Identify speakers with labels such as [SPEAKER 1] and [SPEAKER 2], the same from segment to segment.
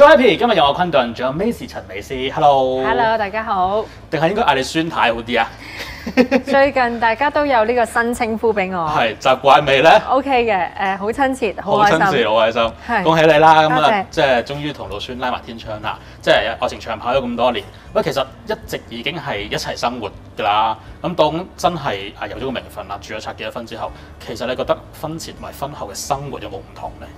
[SPEAKER 1] Happy 今日有我昆頓，仲有 Macy 陳美詩 ，Hello。
[SPEAKER 2] Hello， 大家好。
[SPEAKER 1] 定係應該嗌你孫太好啲啊？
[SPEAKER 2] 最近大家都有呢個新稱呼俾我，
[SPEAKER 1] 係習慣未咧
[SPEAKER 2] ？OK 嘅，好親切，好
[SPEAKER 1] 好
[SPEAKER 2] 開心，
[SPEAKER 1] 親切，好開心，
[SPEAKER 2] 係
[SPEAKER 1] 恭喜你啦！咁
[SPEAKER 2] 多謝
[SPEAKER 1] 啊，即係終於同老孫拉埋天窗啦！即係愛情長跑咗咁多年，喂，其實一直已經係一齊生活㗎啦。咁當真係有咗個名分啦，住咗拆結咗婚之後，其實你覺得婚前同埋婚後嘅生活有冇唔同咧？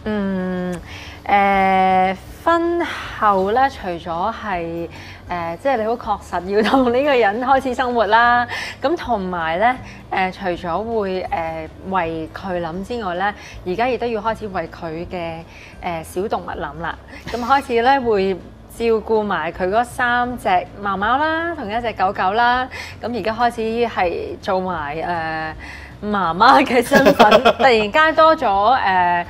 [SPEAKER 2] 婚後咧，除咗係即係你好確實要同呢個人開始生活啦，咁同埋咧除咗會為佢諗之外咧，而家亦都要開始為佢嘅小動物諗啦。咁開始咧會照顧埋佢嗰3隻貓貓啦，同一隻狗狗啦。咁而家開始係做埋媽媽嘅身份，突然間多咗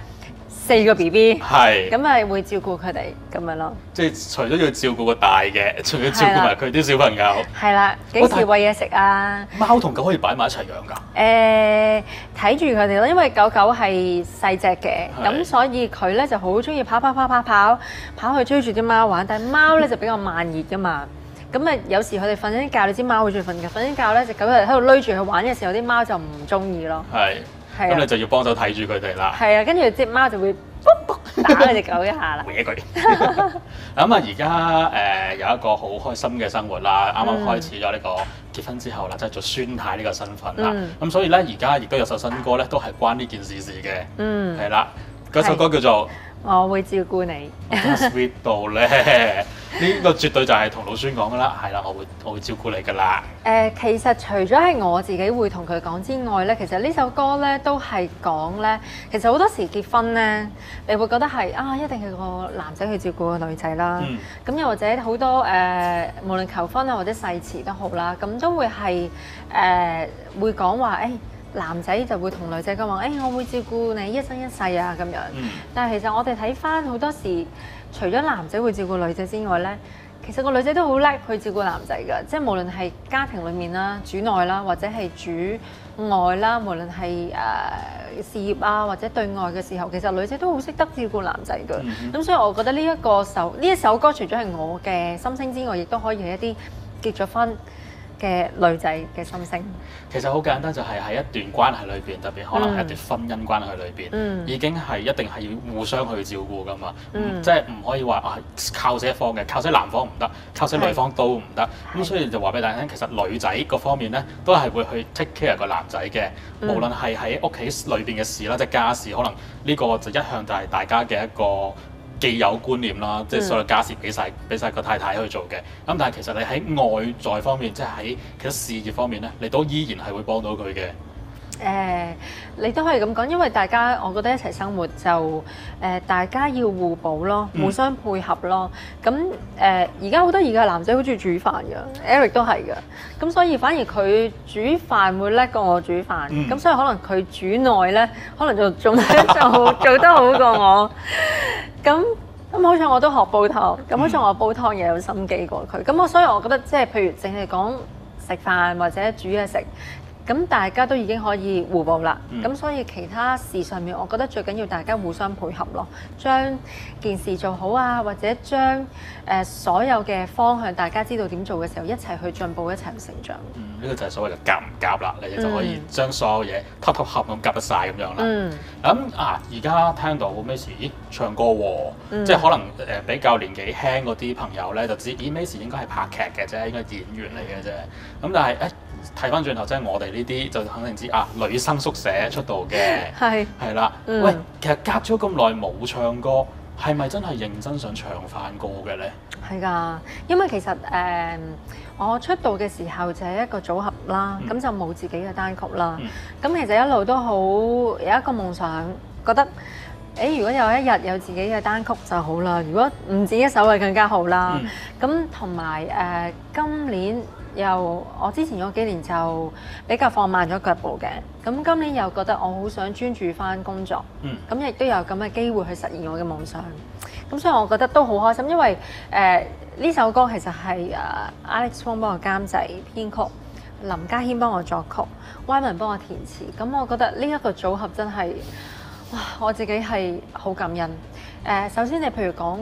[SPEAKER 2] 4個 BB，
[SPEAKER 1] 係
[SPEAKER 2] 咁咪會照顧佢哋咁樣咯。
[SPEAKER 1] 即係除咗要照顧個大嘅，仲要照顧埋佢啲小朋友。
[SPEAKER 2] 係啦，幾時餵嘢食啊？
[SPEAKER 1] 貓同狗可以擺埋一齊養㗎？
[SPEAKER 2] 睇住佢哋咯，因為狗狗係細隻嘅，咁所以佢咧就好中意跑去追住啲貓玩。但係貓咧就比較慢熱㗎嘛。咁啊，有時佢哋瞓緊覺，你知貓會中意瞓覺。瞓緊覺咧，隻狗喺度攏住佢玩嘅時候，啲貓就唔中意咯。
[SPEAKER 1] 係。咁你就要幫手睇住佢哋啦。
[SPEAKER 2] 係啊，跟住隻貓就會打佢隻狗一下啦。
[SPEAKER 1] 搲佢。咁啊，而家有一個好開心嘅生活啦，啱啱開始咗呢個結婚之後啦，即係做孫太呢個身份啦。咁所以咧，而家亦都有首新歌咧，都係關呢件事嘅。係啦，嗰首歌叫做
[SPEAKER 2] 我會照顧你。
[SPEAKER 1] Sweet 到咧，呢個絕對就係同老孫講噶啦，係啦，我會照顧你噶啦。
[SPEAKER 2] 其實除咗係我自己會同佢講之外咧，其實呢首歌咧都係講咧，其實好多時結婚咧，你會覺得係一定係個男仔去照顧個女仔啦。咁又或者好多無論求婚啊或者誓詞都好啦，咁都會係會講話男仔就會同女仔講話，我會照顧你一生一世啊咁樣。但係其實我哋睇返好多時，除咗男仔會照顧女仔之外咧，其實個女仔都好叻去照顧男仔㗎。即係無論係家庭裡面啦、主內啦，或者係主外啦，無論係事業啊或者對外嘅時候，其實女仔都好識得照顧男仔㗎。咁所以我覺得呢一首歌，除咗係我嘅心聲之外，亦都可以係一啲結咗婚嘅女仔嘅心聲。
[SPEAKER 1] 其實好簡單，就係喺一段關係裏邊，特別可能係一段婚姻關係裏邊，已經係一定係要互相去照顧噶嘛。即係唔可以話靠死一方嘅，靠死男方唔得，靠死女方都唔得。咁所以就話俾大家聽，其實女仔嗰方面咧，都係會去 take care 個男仔嘅。無論係喺屋企裏邊嘅事啦，即係家事，可能呢個就一向就係大家嘅一個既有觀念啦，即係所有家事俾晒個太太去做嘅。咁但係其實你喺外在方面，即係喺其他事業方面咧，你都依然係會幫到佢嘅。
[SPEAKER 2] 你都可以咁講，因為大家我覺得一齊生活就大家要互補咯，互相配合咯。咁而家好多男仔好中意煮飯㗎 ，Eric 都係㗎。咁所以反而佢煮飯會叻過我煮飯，咁所以可能佢煮內咧，可能就做得好過我。咁好彩我都學煲湯，咁好彩我煲湯又有心機過佢。咁所以我覺得即係譬如淨係講食飯或者煮嘢食。咁大家都已經可以互補啦，咁所以其他事上面，我覺得最緊要大家互相配合咯，將件事做好啊，或者將所有嘅方向大家知道點做嘅時候，一齊去進步，一齊去成長。
[SPEAKER 1] 呢個就係所謂嘅夾唔夾啦，你哋就可以將所有嘢揼合咁夾得晒咁樣啦。咁而家聽到Macy唱歌喎，即係可能比較年紀輕嗰啲朋友咧就知，Macy應該係拍劇嘅啫，應該係演員嚟嘅啫。咁但係睇翻轉頭，即係我哋呢啲就肯定知女生宿舍出道嘅，係啦。喂，其實隔咗咁耐冇唱歌，係咪真係認真想唱翻歌嘅咧？
[SPEAKER 2] 係㗎，因為其實我出道嘅時候就係一個組合啦，咁就冇自己嘅單曲啦。咁其實一路都好有一個夢想，覺得如果有一日有自己嘅單曲就好啦。如果唔止一首就更加好啦。咁同埋今年我之前嗰幾年就比較放慢咗腳步嘅，咁今年又覺得我好想專注翻工作，咁亦都有咁嘅機會去實現我嘅夢想，咁所以我覺得都好開心，因為呢首歌其實係Alex Wong 幫我監製編曲，林家謙幫我作曲，Wyman 幫我填詞，咁我覺得呢一個組合真係，哇！我自己係好感恩。首先你譬如講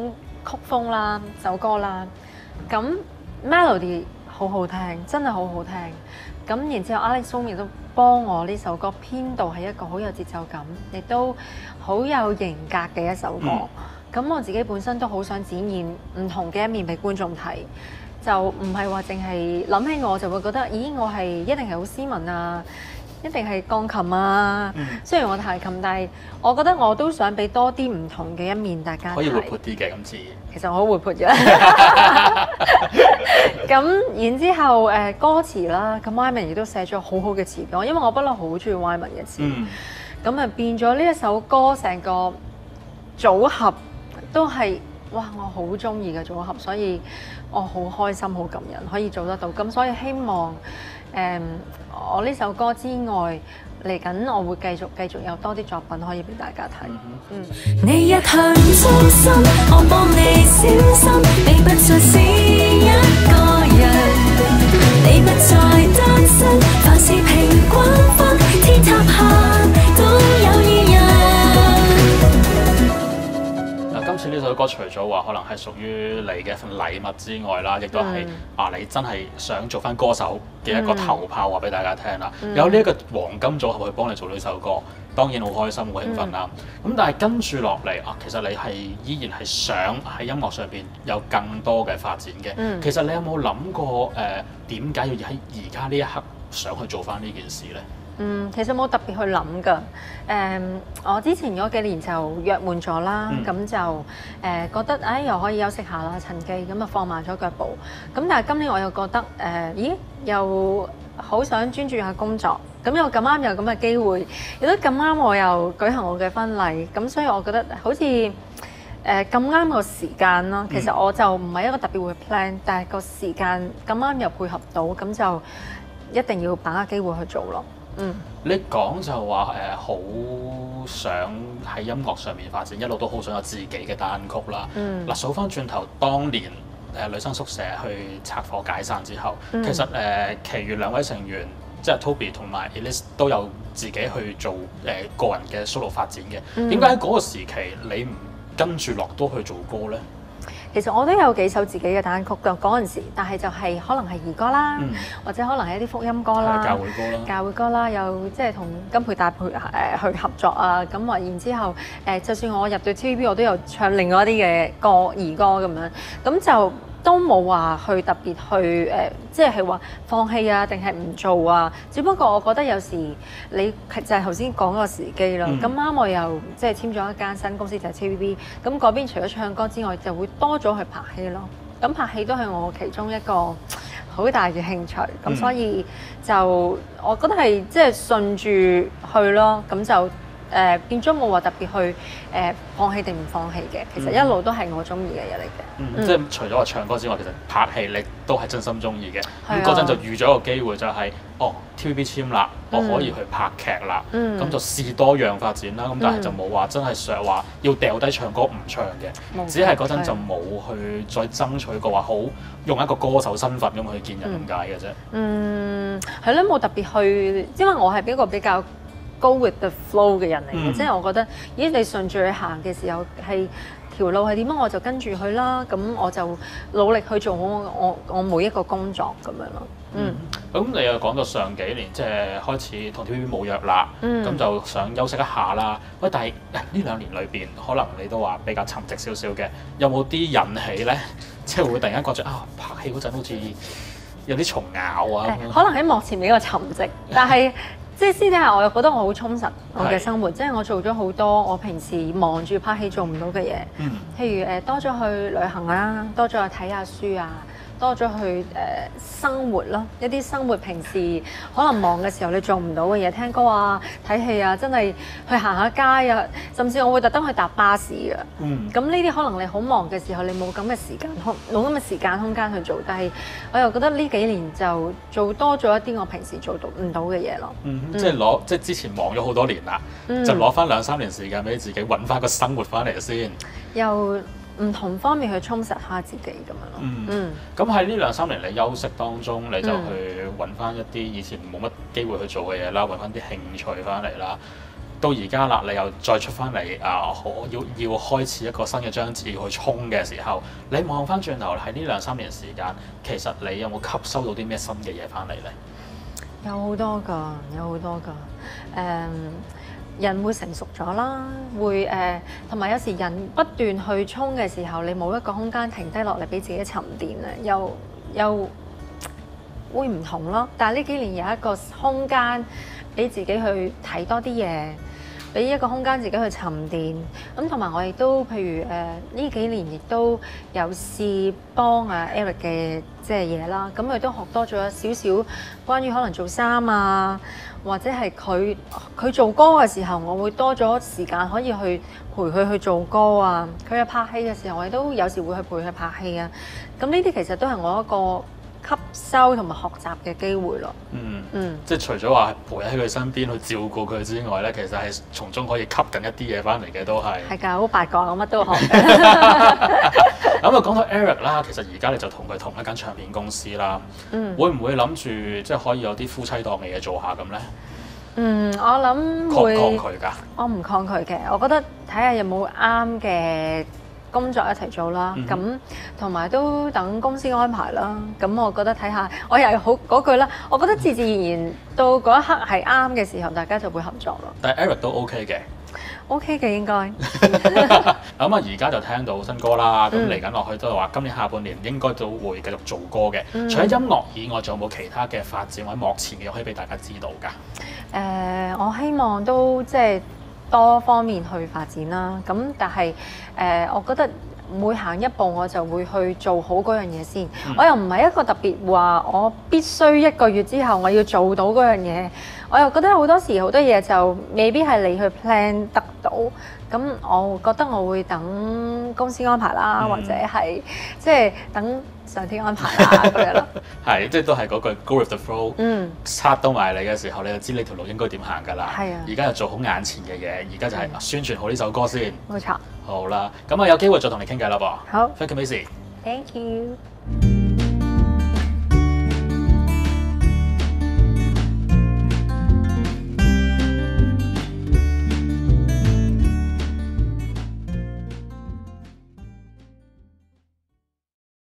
[SPEAKER 2] 曲風啦、首歌啦，咁 melody 好好聽，真係好好聽。咁然之後 Alex Wong 亦都幫我呢首歌編導係一個好有節奏感，亦都好有型格嘅一首歌。咁我自己本身都好想展現唔同嘅一面俾觀眾睇，就唔係話淨係諗起我就會覺得，咦，我係一定係好斯文啊，一定係鋼琴啊。雖然我彈琴，但係我覺得我都想俾多啲唔同嘅一面大家睇。
[SPEAKER 1] 可以活潑啲嘅今次。
[SPEAKER 2] 其實我好活潑嘅。咁然之後歌詞啦，咁 Wyman 亦都寫咗好好嘅詞俾我，因為我不嬲好中意 Wyman 嘅詞。咁啊變咗呢一首歌成個組合都係哇我好中意嘅組合，所以我好開心好感人可以做得到。咁所以希望我呢首歌之外，嚟緊我會繼續有多啲作品可以俾大家睇。
[SPEAKER 3] 你一向忠心，我幫你小心，你不再是一個人，你不再單身，凡事平均分，天塌下都有意人。
[SPEAKER 1] 今次呢首歌除咗話可能係屬於你嘅一份禮物之外啦，亦都係你真係想做翻歌手嘅一個頭炮話俾大家聽啦。有呢一個黃金組合去幫你做呢首歌，當然好開心好興奮啦。咁但係跟住落嚟其實你係依然係想喺音樂上邊有更多嘅發展嘅。其實你有冇諗過點解要喺而家呢一刻想去做翻呢件事呢？
[SPEAKER 2] 其實冇特別去諗㗎。我之前嗰幾年就約滿咗啦，咁就覺得又可以休息下啦，趁機咁啊放慢咗腳步。咁但係今年我又覺得又好想專注下工作，咁又咁啱有咁嘅機會，亦都咁啱我又舉行我嘅婚禮，咁所以我覺得好似咁啱個時間咯。其實我就唔係一個特別會 plan，但係個時間咁啱又配合到，咁就一定要把握機會去做咯。
[SPEAKER 1] 你講就話好想喺音樂上面發展，一路都好想有自己嘅單曲啦。嗱，數翻轉頭，當年女生宿舍去拆夥解散之後，其實其餘兩位成員即係 Toby 同埋 Elise 都有自己去做個人嘅 solo 發展嘅。點解喺嗰個時期你唔跟住落都去做歌呢？
[SPEAKER 2] 其實我都有幾首自己嘅單曲㗎嗰陣時，但係就係可能係兒歌啦，或者可能係一啲福音歌啦、教會歌啦，又即係同金培大去合作啊。咁話然之後就算我入到 TVB， 我都有唱另外一啲嘅歌兒歌咁樣，咁就都冇話去特別去即係話放棄啊，定係唔做啊。只不過我覺得有時你就係頭先講嗰個時機啦。咁啱我又即係簽咗一間新公司就係 TVB，咁嗰邊除咗唱歌之外，就會多咗去拍戲咯。咁拍戲都係我其中一個好大嘅興趣。咁所以就我覺得係即係順住去咯。咁就變咗冇話特別去放棄定唔放棄嘅，其實一路都係我中意嘅嘢嚟嘅。
[SPEAKER 1] 即係除咗話唱歌之外，其實拍戲你都係真心中意嘅。咁嗰陣就預咗個機會就係TVB 簽啦，我可以去拍劇啦。咁就試多樣發展啦。咁但係就冇話真係想話要掉低唱歌唔唱嘅，只係嗰陣就冇去再爭取過話好用一個歌手身份咁去見人咁解嘅啫。
[SPEAKER 2] 係咯，冇特別去，因為我係一個比較Go with the flow 嘅人嚟嘅，即係我覺得，你順住去行嘅時候，係條路係點樣，我就跟住去啦。咁我就努力去做我每一個工作咁樣咯。
[SPEAKER 1] 咁你又講到上幾年，即係開始同 TVB 冇約啦，咁就想休息一下啦。喂，但係呢2年裏邊，可能你都話比較沉寂少少嘅，有冇啲引起咧？即係會突然間覺得拍戲嗰陣好似有啲蟲咬啊。
[SPEAKER 2] 可能喺幕前比較沉寂，但係即係私底下我又覺得我好充實我嘅生活，即係我做咗好多我平時忙住拍戲做唔到嘅嘢，譬如多咗去旅行啦，多咗去睇下書啊，多咗去生活咯，一啲生活平時可能忙嘅時候你做唔到嘅嘢，聽歌啊、睇戲啊，真係去行下街啊，甚至我會特登去搭巴士嘅。咁呢啲可能你好忙嘅時候，你冇咁嘅時間冇咁嘅時間空間去做，但係我又覺得呢幾年就做多咗一啲我平時做到唔到嘅嘢咯。
[SPEAKER 1] 即係之前忙咗好多年啦，就攞翻2-3年時間俾自己揾翻個生活翻嚟先。
[SPEAKER 2] 又唔同方面去充實下自己咁樣咯。
[SPEAKER 1] 咁喺呢2-3年你休息當中，你就去揾翻一啲以前冇乜機會去做嘅嘢啦，揾翻啲興趣翻嚟啦。 到而家啦，你又再出翻嚟要開始一個新嘅章節要去衝嘅時候，你望翻轉頭喺呢2-3年時間，其實你有冇吸收到啲咩新嘅嘢翻嚟咧？
[SPEAKER 2] 有好多㗎，人會成熟咗啦，會同埋有時人不斷去衝嘅時候，你冇一個空間停低落嚟俾自己沉澱咧，又會唔同咯。但係呢幾年有一個空間俾自己去睇多啲嘢，俾一個空間自己去沉澱。咁同埋我亦都譬如呢幾年亦都有試幫Eric 嘅即係嘢啦，咁佢都學多咗少少關於可能做衫啊，或者係佢做歌嘅時候，我會多咗時間可以去陪佢去做歌啊。佢去拍戲嘅時候，我亦都有時會去陪佢拍戲啊。咁呢啲其實都係我一個吸收同埋學習嘅機會咯。即係除咗話陪喺佢身邊去照顧佢之外咧，其實係從中可以吸緊一啲嘢翻嚟嘅都係。係㗎， 好八卦，我乜都學。
[SPEAKER 1] 咁啊，講到 Eric 啦，其實而家你就同佢同一間唱片公司啦。會唔會諗住即係可以有啲夫妻檔嘅嘢做下咁咧？
[SPEAKER 2] 我諗會。
[SPEAKER 1] 抗拒㗎？我
[SPEAKER 2] 唔抗拒嘅，我覺得睇下有冇啱嘅工作一齊做啦，咁同埋都等公司安排啦。咁我覺得睇下，我又係好嗰句啦。我覺得自自然然到嗰一刻係啱嘅時候，大家就會合作咯。
[SPEAKER 1] 但係 Eric 都 OK 嘅。
[SPEAKER 2] OK 嘅應該。
[SPEAKER 1] 咁而家就聽到新歌啦，咁嚟緊落去都係話今年下半年應該都會繼續做歌嘅。除咗音樂以外，仲有冇其他嘅發展或者幕前嘅可以俾大家知道㗎？
[SPEAKER 2] 我希望都即係多方面去發展啦。咁但係我覺得每行一步我就會去做好嗰樣嘢先。我又唔係一個特別話我必須1個月之後我要做到嗰樣嘢。我又覺得好多時好多嘢就未必係你去 plan 得到。咁我覺得我會等公司安排啦，或者係即係等上天安排啦嗰樣咯。
[SPEAKER 1] 係，即係都係嗰句 go with the flow。殺到埋嚟嘅時候，你就知呢條路應該點行㗎啦。係啊。而家就做好眼前嘅嘢，而家就係宣傳好呢首歌先。
[SPEAKER 2] 冇錯。
[SPEAKER 1] 好啦，咁啊有機會再同你傾偈啦噃。
[SPEAKER 2] 好。
[SPEAKER 1] Thank you，Macy。
[SPEAKER 2] Thank you。